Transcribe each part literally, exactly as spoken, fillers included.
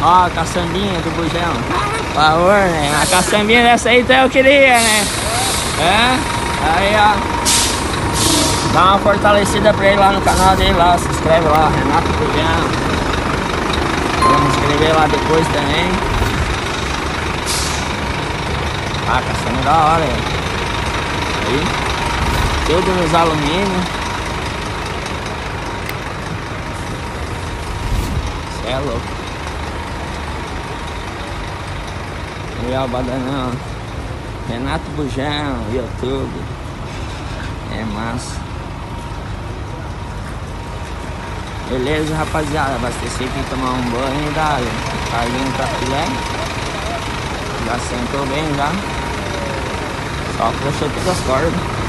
Ó, a caçambinha do bujão. Por favor, né? A caçambinha dessa aí então eu queria, né? É? Aí, ó. Dá uma fortalecida pra ele lá no canal dele lá. Se inscreve lá, Renato Bujão. Vamos inscrever lá depois também. Ah, caçamba da hora, velho. Aí. Tudo nos alumínios. Cê é louco. E ó, o badanão. Renato Bujão, YouTube. É massa. Beleza, rapaziada. Abasteci aqui, tomar um banho e dar carlinho pra filé. Já sentou bem já. Só puxou todas as cordas.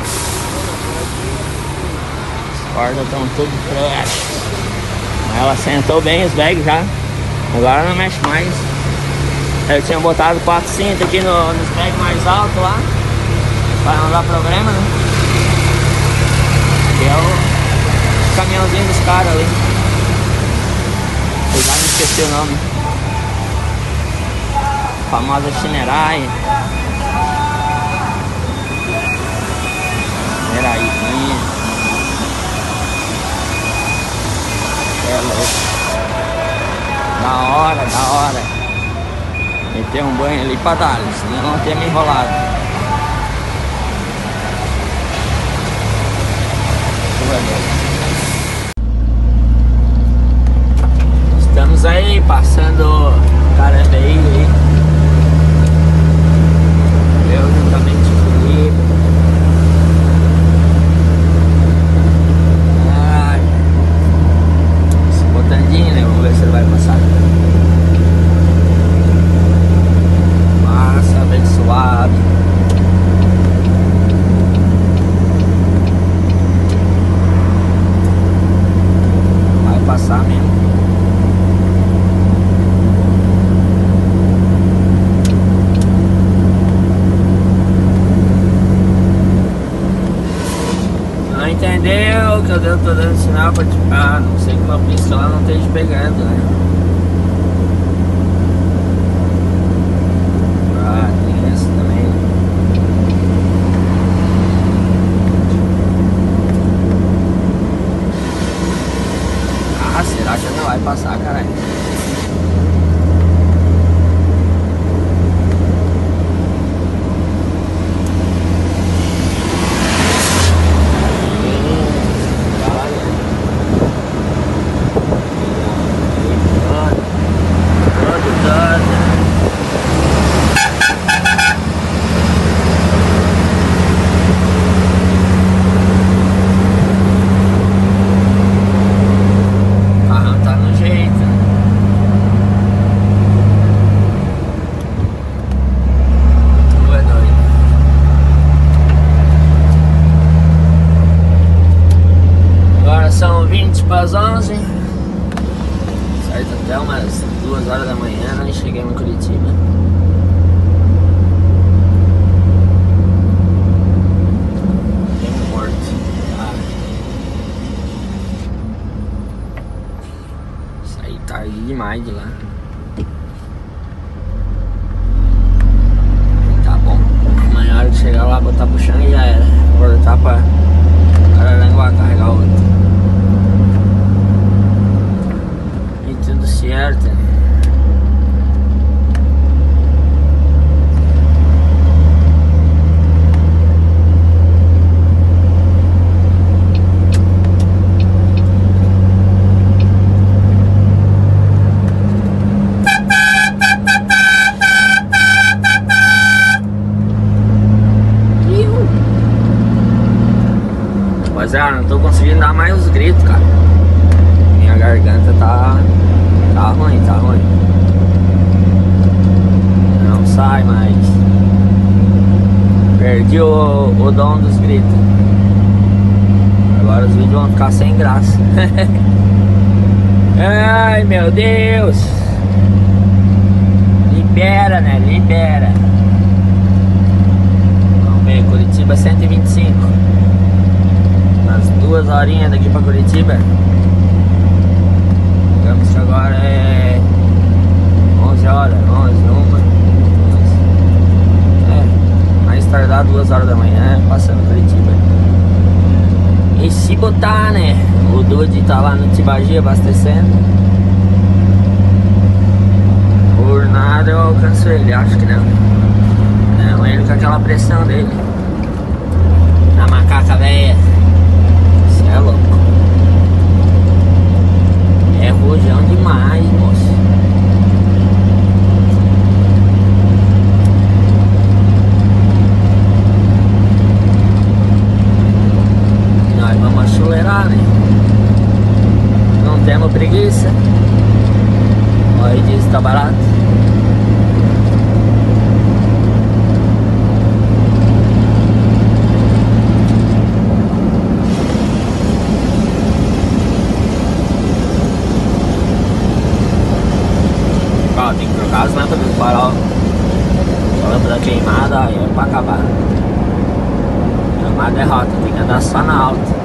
As cordas estão tudo fresh. Ela sentou bem os bags já. Agora não mexe mais. Eu tinha botado quatro cintas aqui no, nos bags mais altos lá, pra não dar problema, né? Que é o caminhãozinho dos caras ali. Eu já me esqueci o nome. A famosa Shinerai. Shineraizinha. É louco. Da hora, da hora. Meter um banho ali pra dar, senão não tinha me enrolado. Estamos aí passando Carambeí aí. Eu juntamente com o Felipe. Ai. Esse botandinho, né? Vamos ver se ele vai passar. Massa, bem suave. Vai passar mesmo. Não entendeu que eu tô dando sinal pra te... Ah, não sei que uma pista lá não esteja pegando, né? Será que não vai passar, caralho? São vinte para as onze, certo? Até umas duas horas da manhã, né? Cheguei em Curitiba. Bem morto. Ah. Saí tarde demais de lá. Tá bom. Amanhã, a hora de chegar lá, botar pro chão e já era. Vou voltar pra Araranguá carregar o outro. Tudo certo. Rapaziada, não tô conseguindo dar mais os gritos, cara. Minha garganta tá... Tá ruim, tá ruim. Não sai mais. Perdi o, o dom dos gritos. Agora os vídeos vão ficar sem graça. Ai, meu Deus. Libera, né? Libera. Vamos ver, Curitiba cento e vinte e cinco. Umas duas horinhas daqui pra Curitiba. Digamos que agora é Dude tá lá no Tibagi abastecendo. Por nada eu alcanço ele, acho que não. Não, ele com aquela pressão dele. Na macaca velha. Isso é louco. É rojão demais, moço. Nós vamos acelerar, né? Não temos preguiça. Olha, diz que tá barato. Ó, tem que trocar as lâmpadas do farol. A lâmpada queimada, aí é pra acabar. É uma derrota, tem que andar só na alta.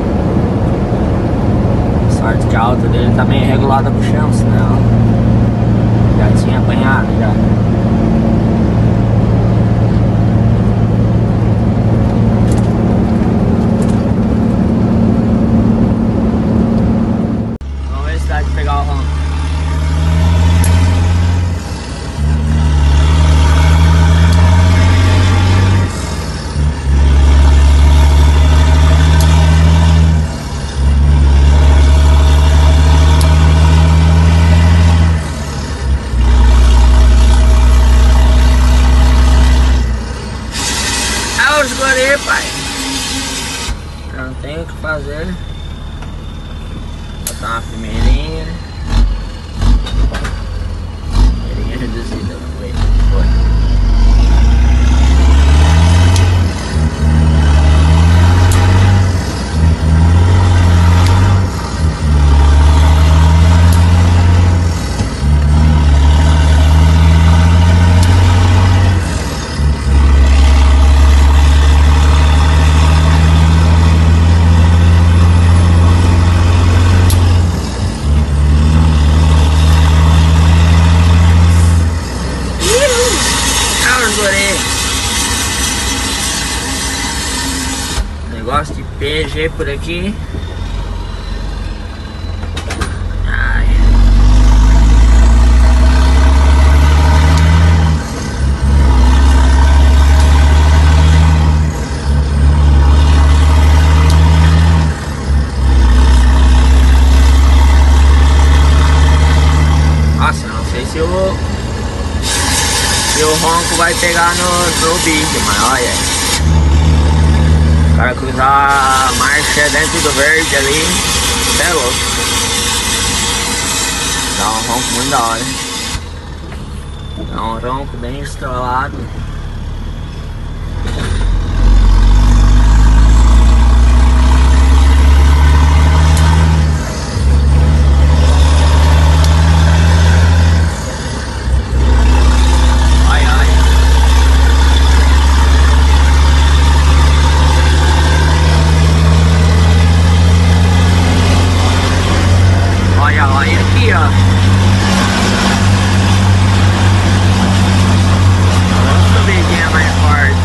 Sorte que a alta dele tá meio regulada pro chão, senão já tinha apanhado já. Vamos ver se dá de pegar o ronco. Pai, não tem o que fazer. Botar uma primeirinha. Primeirinha reduzida. Foi. Foi. Negócio de P G por aqui. Ai. Nossa, não sei se o se o ronco vai pegar no, no vídeo, mas olha. O cara cruzar a marcha dentro do verde ali, é louco. Dá um ronco muito da hora. Dá um ronco bem estrolado. Olha aqui, ó. Nossa, subidinha mais forte.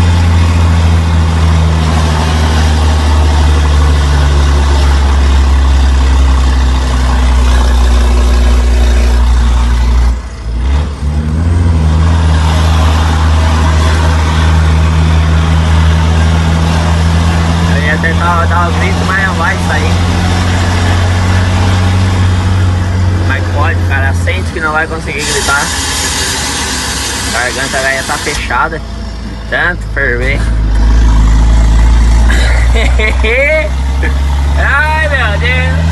Eu ia tentar dar os gritos, mas não vai sair. Pode, cara, sente que não vai conseguir gritar. A garganta velha tá fechada. Tanto ferver. Ai, meu Deus.